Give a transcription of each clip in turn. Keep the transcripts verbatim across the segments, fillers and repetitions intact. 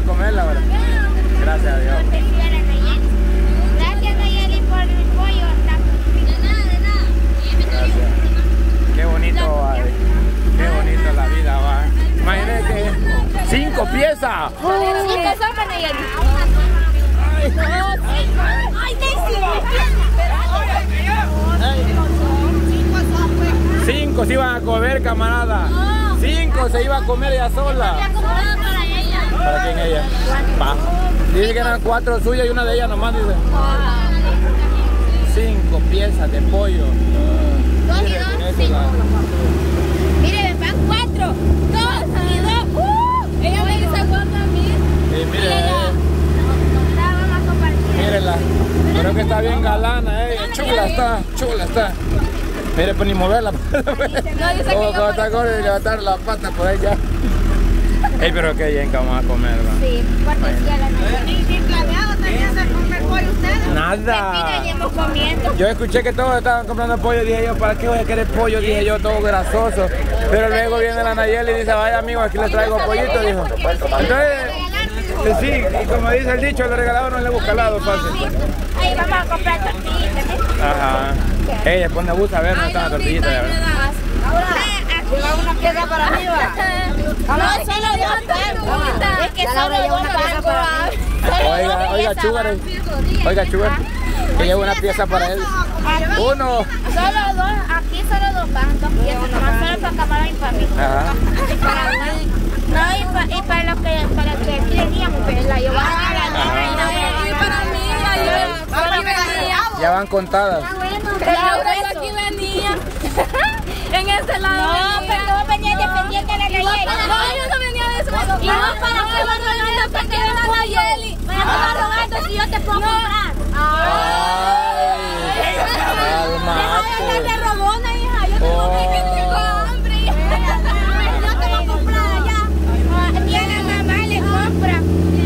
comerla ahora. Gracias a Dios. Gracias Nayeli por el pollo. De nada, de nada. Gracias. Qué bonito va. Qué bonito la vida va. Imagínate que cinco piezas. Cinco sopas Nayeli. Ay, Cinco se iban a comer, camarada. Cinco se iba a comer ella sola. ¿Para quién ella? Pa. Dice que eran cuatro suyas y una de ellas nomás, dice. Cinco piezas de pollo. Dos y dos, cinco. Mire, van cuatro. Dos y dos. Uh, ella me dice cuatro a mí. Sí, mire. Mírenla. Creo que está bien galana, eh. Chula está, chula está. Mire, pues ni moverla. Como cuando está gordo y levantar la pata por ahí ya. Ey, pero qué bien que vamos a comer, ¿verdad? Sí, cuatro y ¿Y planeado tenían de comer pollo ustedes? Nada. Yo escuché que todos estaban comprando pollo y dije yo, ¿para qué voy a querer pollo? Dije yo, todo grasoso. Pero luego viene la Nayeli y dice, vaya amigo, aquí les traigo pollito, dijo. Entonces, sí, y como dice el dicho, lo regalado no le busca lado fácil. Ahí vamos a comprar tortillitas. Ajá. Ey, después me gusta ver, no están las tortillitas, ya ves. Ahora, lleva una pieza para arriba. No, solo dos. Es que solo lleva una pieza para arriba. Oiga, oiga, Chugar. Oiga, Chugar. Que lleva una pieza para él. Uno. Solo dos, aquí solo dos van, dos piezas, nomás solo para camarón y para mí. Ajá. Y para no, y, pa, y para los que, para que aquí veníamos, pues la llevaban a la niña y para mí, yo ya van contadas. Laura aquí venía. En ese lado. No, pero vos venías defendiendo a la Nayeli. No, yo no venía de eso. Y no, para que vas a defender a la Nayeli. Me vas a robar si yo te puedo comprar. Ay, ella es robona, hija. Yo tengo que tengo hambre. Yo te voy a comprar allá. Ni a la mamá le compra.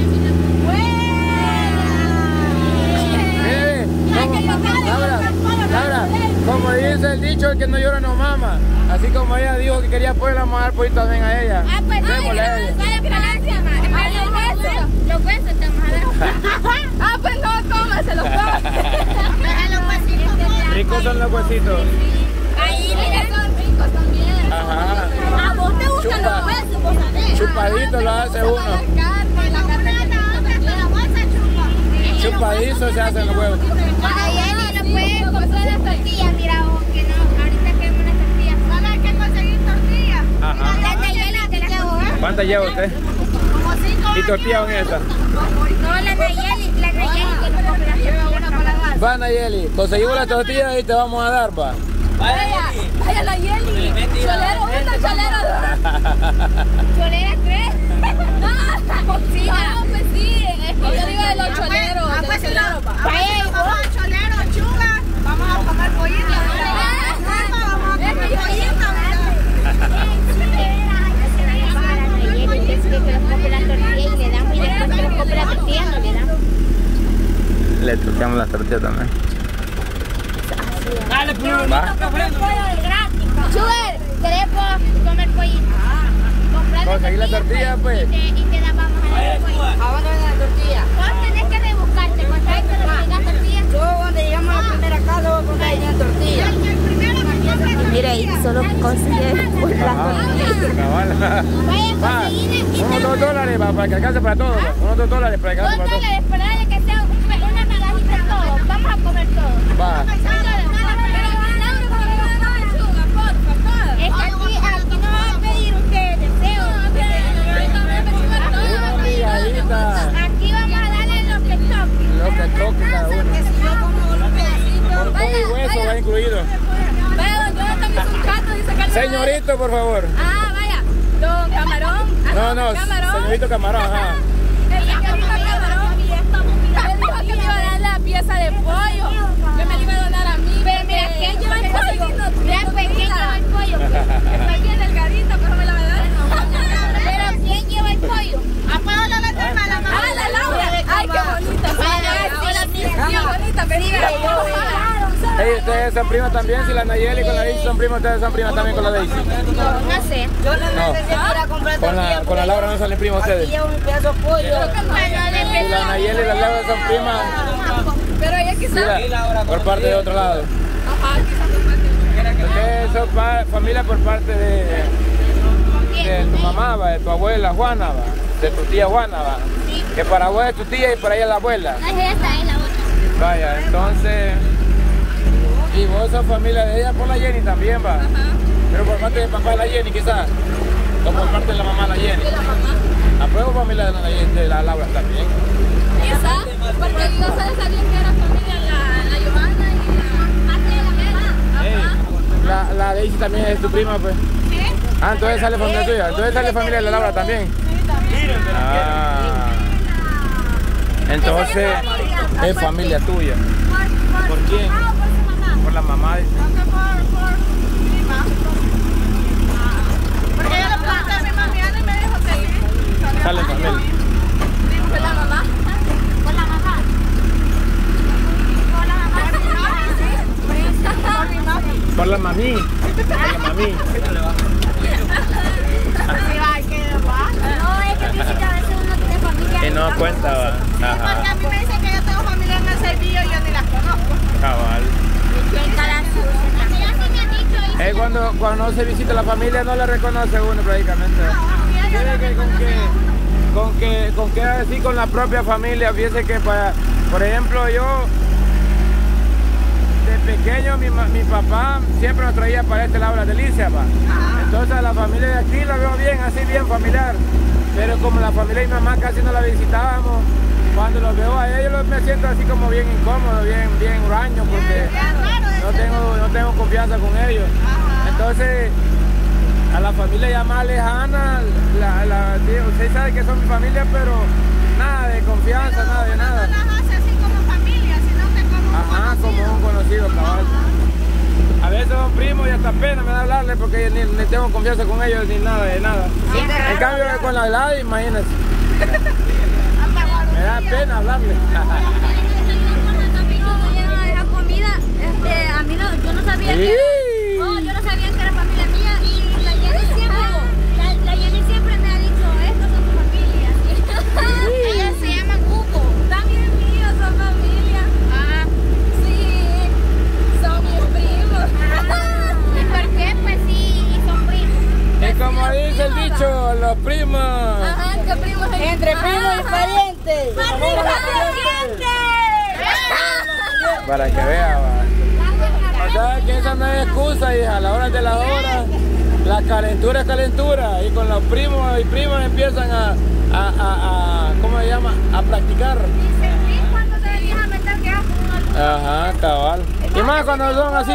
Laura, Laura, como dice el dicho, el que no llora no mama. Así como ella dijo que quería pollo, le vamos a dar pollo también a ella. Ah, pues démosle a ella. Los huesos, los huesos te vamos a dar. Ah, pues no, cómaselo, los huesitos. Ricos son los huesitos. Ahí, mira, son ricos también. Ajá. ¿A vos te gustan los huesos? Vos sabés. Chupadito lo hace uno. La bolsa chupa. Chupadizo se hacen los huevos. Nayeli no puede comprar las tortillas, mira vos, que no, ahorita queremos unas tortillas. ¿Van a que conseguir tortillas? Ajá. La Nayeli te las compra. ¿Cuántas lleva usted? Como cinco. ¿Y tortillas son esas? No, la Nayeli, la Nayeli que no compra las tortillas para dar. Va Nayeli, conseguimos las tortillas y te vamos a dar, va. Vaya, vaya Nayeli. Cholero uno, cholero dos. ¿Cholera tres? Sí, no, pues sí, es que yo digo de los choleros. Ah, pues no. Vaya, vamos a cholero, chuga. Vamos a comer pollito. Vamos a comer pollito. Que nos compre las tortillas y le damos, y después que nos compre las tortillas no le damos. Le truqueamos las tortillas también. Dale, pues. Va. Comer pollo de gratis. Chugar, queremos comer pollito. Conseguir la tortilla, pues. Y te, y te la vamos a dar el pollito. ¿A dónde viene la tortilla? Vos tenés que rebuscarte, cuando hay que rebucar tortillas. Yo cuando llegamos a la primera casa voy a comprar la tortilla. Mire, solo consigue las tortillas. Unos dos dólares para que alcance para todos. Unos dos dólares para que alcance para todos. Dos dólares para darle que sea una medallita de todo. Vamos a comer todo. Va. Es que aquí, aquí no van a pedir ustedes deseo. Una migadita. Aquí vamos a darle lo que toque. Lo que toque cada uno. Por todo y hueso va incluido. Señorito, por favor. Ah, vaya. Don Camarón. No, no, señorito Camarón, ajá. El señorito Camarón y esta bombilla me dijo que me iba a dar la pieza de pollo. Que me la iba a donar a mí. Pero mira, ¿quién lleva el pollo? Mira, pues, ¿quién lleva el pollo? Estoy bien delgadita, pero me la va a dar. Pero ¿quién lleva el pollo? ¿Apago la letra de la mamá? Ah, la Laura. Ay, qué bonita. Ahora sí, qué bonita. Hey, ¿ustedes son primas también? Si la Nayeli con la Daisy son primas, ¿ustedes son primas también con la Daisy? No sé. Yo no necesito ir a comprar Por Con la, con la Laura no salen primos ustedes. Aquí llevo mi pedazo de pollo. Y la Nayeli y la Laura son primas. Pero ella quizás. Sí, por parte de otro lado. Ajá, quizás por parte de Ustedes son pa familia por parte de, de tu mamá, va, de tu abuela Juana, va, de tu tía Juana, va. Sí. Que para vos es tu tía y para ella es la abuela. No es esta, es la otra. Vaya, entonces. Y vos sos familia de ella por la Jenny también, va. Ajá. Pero por parte de papá de la Jenny quizás. O por parte de la mamá de la Jenny. De la mamá. ¿Apruebo familia de la, de la Laura también? Quizás, porque yo sabía que era familia la, la Johanna y la parte de la mamá. Hey, la, la Daisy también es tu prima, pues. ¿Qué? Ah, entonces sale familia tuya. Entonces sale familia de la Laura también. Sí, también. Ah. Entonces es familia tuya. ¿Por quién? Por la mamá. Porque ella lo preguntó a mi mami y me dijo que sí. Sale familia. ¿Por la mamá? ¿Por la mamá? ¿Por la mamá? Por la mami. Por la mami. No, es que dice que a veces uno tiene familia. Y no cuenta, va. Porque a Ajá. mí me dicen que yo tengo familia en el Cervillo y yo ni las conozco. Cabal. Es cuando, cuando no se visita la familia no le reconoce uno prácticamente. Fíjate que con que, con que, con que así con la propia familia, fíjese que para, por ejemplo yo de pequeño mi, mi papá siempre nos traía para este lado la delicia, pa. Entonces a la familia de aquí la veo bien, así bien familiar. Pero como la familia de mi mamá casi no la visitábamos, cuando los veo a ellos me siento así como bien incómodo, bien, bien huraño, porque no tengo, no tengo confianza con ellos. Entonces, a la familia ya más lejana, la, la, usted sabe que son mi familia, pero nada de confianza, nada de nada. No las hace así como familia, sino que como Ajá, como un conocido, cabal. A veces son primos y hasta pena me da hablarles porque ni, ni tengo confianza con ellos ni nada de nada. En cambio con la edad, imagínense. Me da pena hablarles. esa comida, este, a mí no, yo no sabía que era, no, yo no sabía que era familia mía y la Jenny siempre, la, la Jenny siempre me ha dicho, estos son tu familia. Ella se llama Cuco. También míos son familia. Ah, sí, son mis primos. ¿Y por qué? Pues sí, son primos. Y como dice el dicho, los primos. Ajá, ¿qué primos? Entre primos y parientes. Para que vea, va. O sea que esa no es excusa, hija, a la hora de la hora, la calentura es calentura, y con los primos y primas empiezan a, a, a, a ¿cómo se llama? A practicar. Cuando te venís a meter que Ajá, cabal. Y más cuando son así,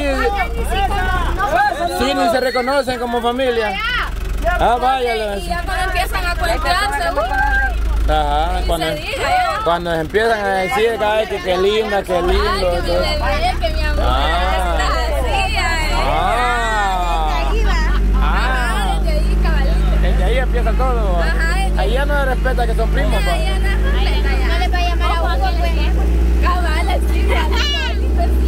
sí, ni se reconocen como familia. Ah, vaya. Y ya cuando empiezan a conectarse, Ajá, cuando, cuando empiezan a decir cada que qué linda, qué lindo. ay, que mi bebé, que mi amor, Ah. está así, Ah, ah, desde ahí, cabalito. desde ahí empieza todo. Ajá, desde Ahí ya no se respeta que son primos, pa. Ahí anda, respeta ya. No le va a llamar a Hugo, pues. Cabal, así, igualito, así.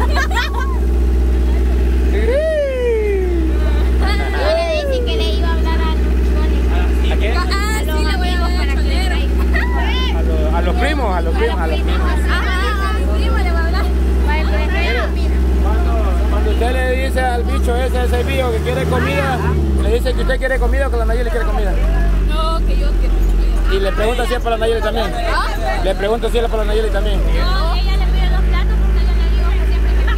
Yo le dije que le iba a hablar a los chones. ¿A qué? Ah, sí, le voy a hablar a cholero. A los, a los primos, a los primos, a los primos. Ajá, a mi primo le voy a hablar. Cuando, cuando usted le dice al bicho ese, ese bicho que quiere comida, le dice que usted quiere comida o que la Nayeli quiere comida. No, que yo quiero. Y le pregunta si es para la Nayeli también. Le pregunto si es para la Nayeli también. No, ella le pide los platos porque yo le digo que siempre me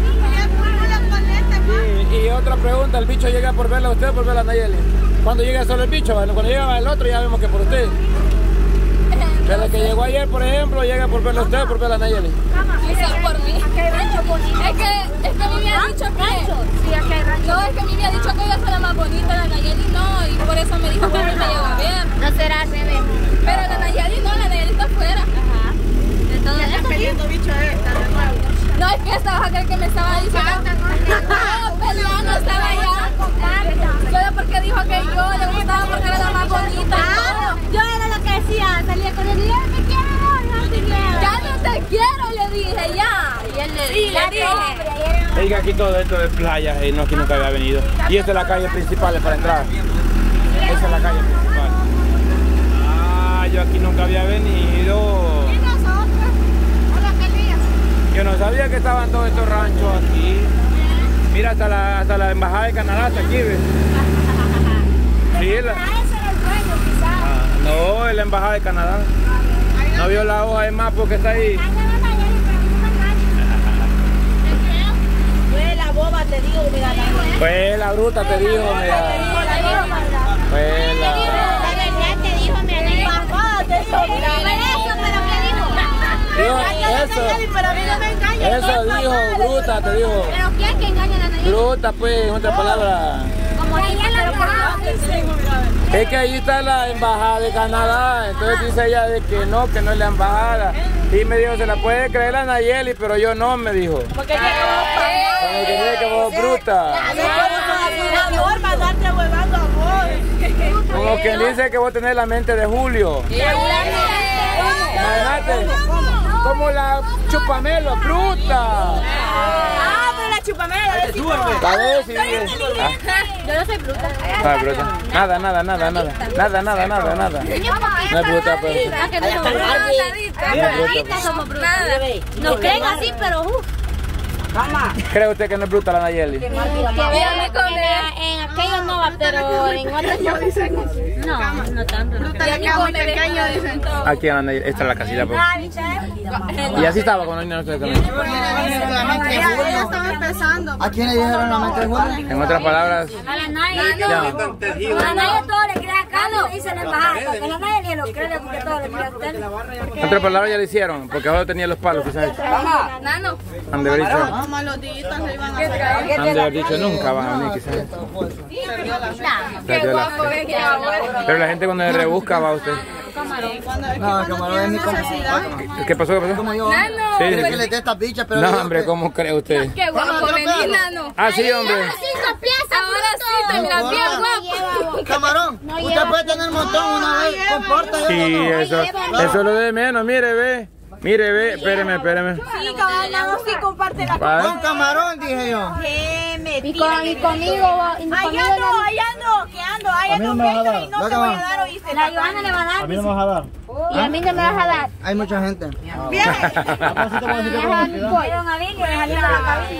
pido. Y, y otra pregunta, ¿el bicho llega por verla a usted o por verla a Nayeli? ¿Cuándo llega solo el bicho? Bueno, cuando llega el otro ya vemos que por usted. Desde que llegó ayer, por ejemplo, llega por verla a usted o por verla a Nayeli. Quizás por mí. Es que, es que a mí me ha dicho que... No, es que a mí me ha dicho que ella fue la más bonita, la Nayeli no, y por eso me dijo que a mí me llegó a ver. No será, se ve. Pero la Nayeli no, la Nayeli está afuera. Ajá. Entonces, Estás peleando bicho esta de nuevo. no, es que esta vas a creer que me estaba diciendo... No, peleando, estaba allá. Solo porque dijo que yo le gustaba porque era la más bonita. Yo era lo que decía, salía con él y yo te quiero, no te quiero. Ya no te quiero, le dije, ya. Y él le dije, le dije. Oiga, aquí todo esto de playas, y no, aquí nunca había venido. Y esta es la calle principal para entrar. Sí, Esa es la calle principal. Ah, yo aquí nunca había venido. ¿Y nosotros? Hola, qué día. Yo no sabía que estaban todos estos ranchos aquí. Mira, hasta la, hasta la embajada de Canadá está aquí, ¿ves? Sí, la... ah, no, es la embajada de Canadá. No vio la hoja de mapa porque está ahí. Fue la boba, te digo, mira. Fue la bruta, te dijo, mira. Fue la... La verdad te dijo, mira, la embajada te dijo, mira. Dijo, eso, eso dijo, bruta, te dijo. ¿Pero quién que engaña a la Nayeli? Bruta, pues, en otras palabras. Como dice, pero por qué. Es que ahí está la embajada de Canadá, entonces dice ella de que no, que no es la embajada. Y me dijo, se la puede creer la Nayeli, pero yo no, me dijo. Porque Como que dice que vos bruta. mejor mandarte huevando a vos. Como que dice que vos tenés la mente de Julio. Imagínate, como la chupamelo, bruta. Ah, pero la chupamela. A ver si dice. Yo no soy bruta. Ah, bruta. Nada, nada, nada, nada. Nada, nada, nada, nada. No es bruta, pero. Ah, que no somos brutas. Somos brutas. Nos creen así, pero uff. ¿Cree usted que no es bruta la Nayeli? Que véame comer. En aquellos no va, pero en otros no. No, no tanto. Ya ni come pequeño, dicen todos. Aquí en la Nayeli, esta es la casilla, pues. Y así estaba con los niños de Canadá. Ya estaba empezando. ¿A quién le dijeron la mente de Juan? En otras palabras, A la Nayeli. ya. A la Nayeli todo le cree acá, no dice la embajada. Porque a la Nayeli lo cree porque todo le cree a usted. En otras palabras ya lo hicieron, porque ahora tenía los palos, quizás. Nano. Han de haber dicho, Vamos a los días, le iban a traer. han de haber dicho nunca van a venir, quizás. Perdió la fe. Pero la gente cuando le rebusca va a usted. No, camarón es mi como. ¿Qué pasó? ¿Qué pasó? Como yo. Sí, Quiere sí. que le dé estas bichas, pero. No, yo, hombre, pues, ¿cómo cree usted? Qué guapo venís, Nano. Ah, sí, hombre. Cinco piezas, ahora sí, te miras bien guapo. Camarón, usted puede tener un montón una vez, comporta. Sí, eso, eso es lo de menos. Mire, ve. Mire, ve. Espéreme, espéreme. Sí, caballo, sí, comparte la Va. Con camarón, dije yo. ¿Qué me Y, con, y conmigo, y Allá conmigo no, allá no, que ando, allá no, me vas a dar. y no Va, te voy a cabrón. dar, oíste. la Johanna le va a dar. A mí no me vas a dar. Y a mí no me vas a dar. Hay mucha gente. Bien. Fueron a Vicky, me salieron a la cabina.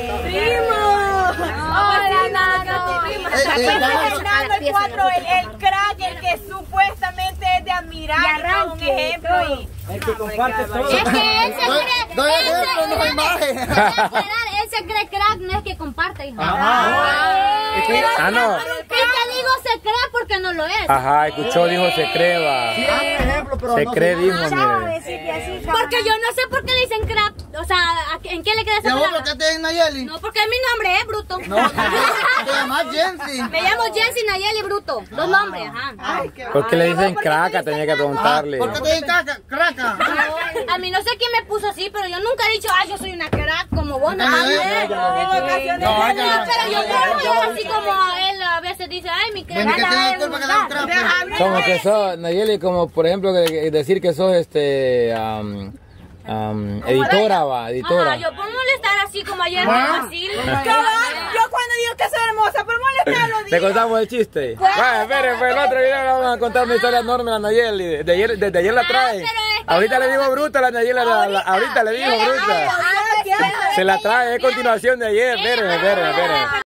Primo. Hola, Nano. Fernando el cuatro, el, el crack, el que supuestamente es de admirar, De arranque, un ejemplo. todo. Y, El que comparte todo. Es que él se cree. Doy él se- ejemplo, no hay imagen. Él se cree crack, no es que comparte, hijo. Ah, no. Y te digo se cree porque no lo es. Ajá, escuchó, dijo, se cree, va. Sí, hay un ejemplo, pero Se no cree, se- dijo, mire. Porque yo no sé por qué le dicen crack. O sea, ¿a- ¿en qué le queda ¿Y esa a vos por palabra? qué te dicen Nayeli? No, porque mi nombre es Bruto. No, te llamas Jensi. Me llamo Jensi Nayeli Bruto. Dos nombres, ajá. ¿Por qué le dicen craca? Tenía que preguntarle. ¿Por qué te dicen caca? Craca. A mí no sé quién me puso así, pero yo nunca he dicho, ay, yo soy una crack como vos. No, Ah, no, ya, ya, ya, en ocasiones. No, no, ya. pero yo no soy así como él a veces dice, ay, mi crack. Bueno, ¿qué tiene la culpa que da un crack? Como que sos, Nayeli, como por ejemplo que- decir que sos este am, am, editora, va, editora. Ajá, yo por molestar así como ayer, Ah. así. cabal, yo cuando digo que soy hermosa, por molestar los ¿Te días. contamos el chiste? Bueno, espere, pues el otro video le vamos a contar una historia enorme a la Nayeli. Desde ayer, desde ayer la trae. pero es que Ahorita no- le digo bruta a la Nayeli, la- la- ahorita le digo bruta. Ah, Se la trae, es continuación de ayer. Espérenme, espérenme, espérenme.